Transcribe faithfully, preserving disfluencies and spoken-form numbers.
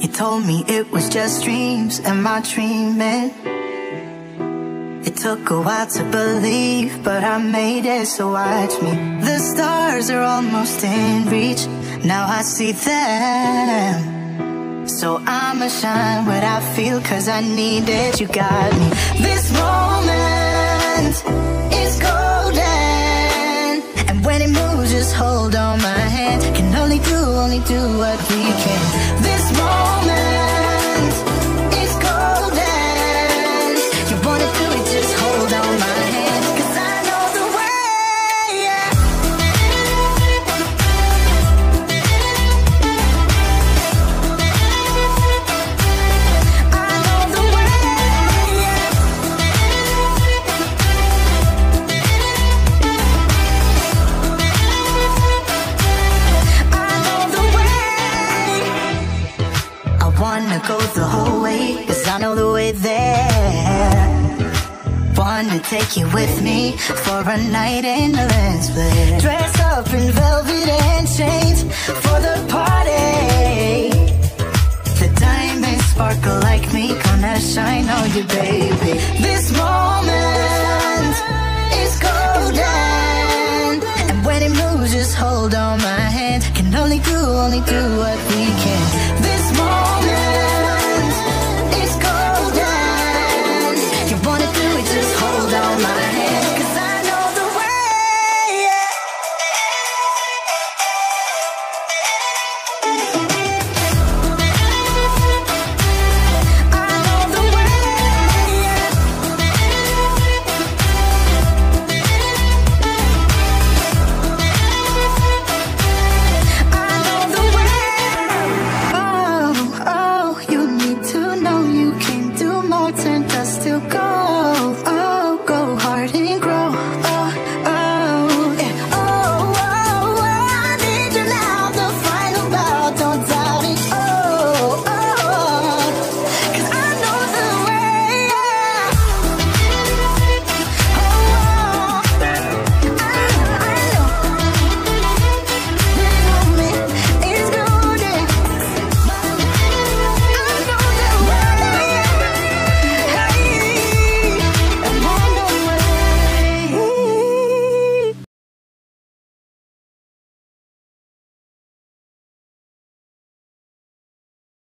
You told me it was just dreams, am I dreaming? It took a while to believe, but I made it, so watch me. The stars are almost in reach, now I see them. So I'ma shine what I feel, cause I need it, you got me. This moment is golden, and when it moves, just hold on my hand. Can only do, only do what we can. This moment is golden. You wanna do it, just hold on my hand, cause I know the way, yeah. I know the way, yeah. I know the way. I wanna go the whole way, cause I know the way there. Wanna take you with me for a night in the lens flare. Dress up in velvet and chains for the party. The diamonds sparkle like me, gonna shine on you, baby. This moment is golden, and when it moves, just hold on my hand. Can only do, only do what we can.